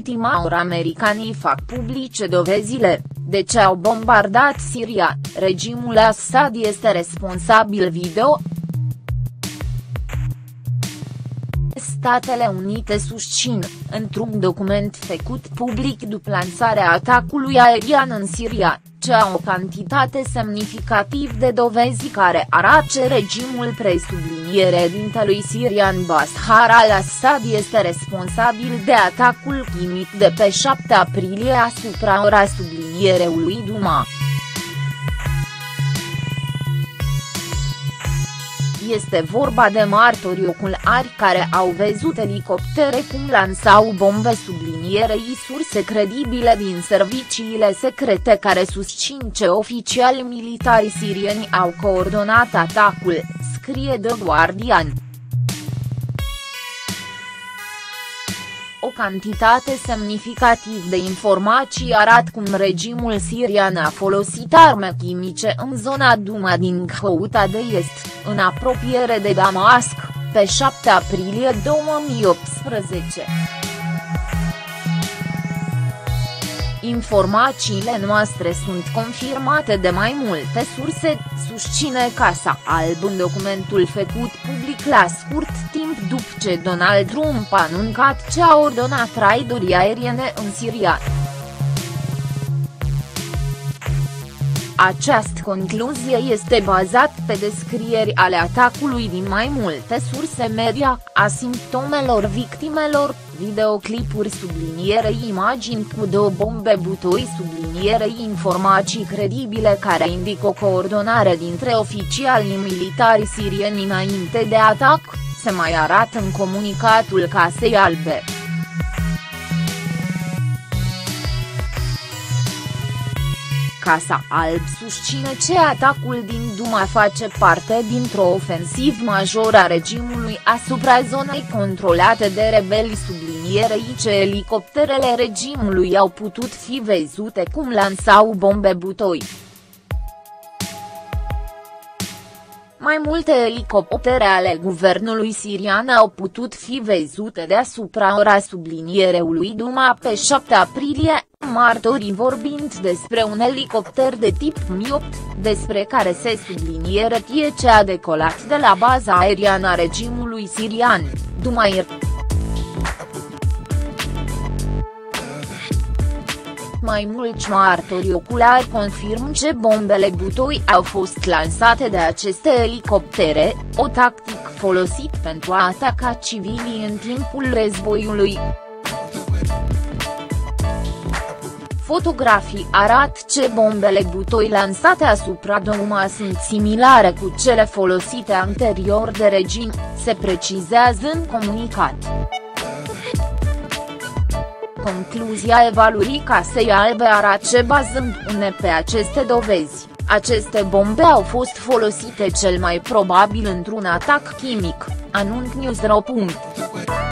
ultima oră americanii fac publice dovezile de ce au bombardat Siria, regimul Assad este responsabil video. Statele Unite susțin, într-un document făcut public după lansarea atacului aerian în Siria, că au o cantitate semnificativ de dovezi care arată că regimul presubliniere sirian Bashar al-Assad este responsabil de atacul chimic de pe 7 aprilie asupra ora sublinierului Duma. Este vorba de martori oculari care au văzut elicoptere cum lansau bombe sublinierei surse credibile din serviciile secrete care susțin că oficiali militari sirieni au coordonat atacul, scrie The Guardian. O cantitate semnificativ de informații arată cum regimul sirian a folosit arme chimice în zona Duma din Ghouta de Est, în apropiere de Damasc, pe 7 aprilie 2018. Informațiile noastre sunt confirmate de mai multe surse, susține Casa Albă în documentul făcut public la scurt timp după ce Donald Trump a anuncat că a ordonat raiduri aeriene în Siria. Această concluzie este bazată pe descrieri ale atacului din mai multe surse media, a simptomelor victimelor, videoclipuri sublinierei imagini cu două bombe butoi sublinierei informații credibile care indică o coordonare dintre oficialii militari sirieni înainte de atac, se mai arată în comunicatul Casei Albe. Casa Albă susține că atacul din Duma face parte dintr-o ofensivă majoră a regimului asupra zonei controlate de rebeli sublinierei că elicopterele regimului au putut fi văzute cum lansau bombe butoi. Mai multe elicoptere ale guvernului sirian au putut fi văzute deasupra ora sublinierului Duma pe 7 aprilie, martorii vorbind despre un elicopter de tip Mi-8, despre care se subliniere că a decolat de la baza aeriană a regimului sirian, Dumair. Mai mulți martori oculari confirmă că bombele butoi au fost lansate de aceste elicoptere, o tactică folosită pentru a ataca civilii în timpul războiului. Fotografii arată că bombele butoi lansate asupra Duma sunt similare cu cele folosite anterior de regim, se precizează în comunicat. Concluzia evaluării Casei Albe arată că bazându-ne pe aceste dovezi, aceste bombe au fost folosite cel mai probabil într-un atac chimic, anunță Newsro.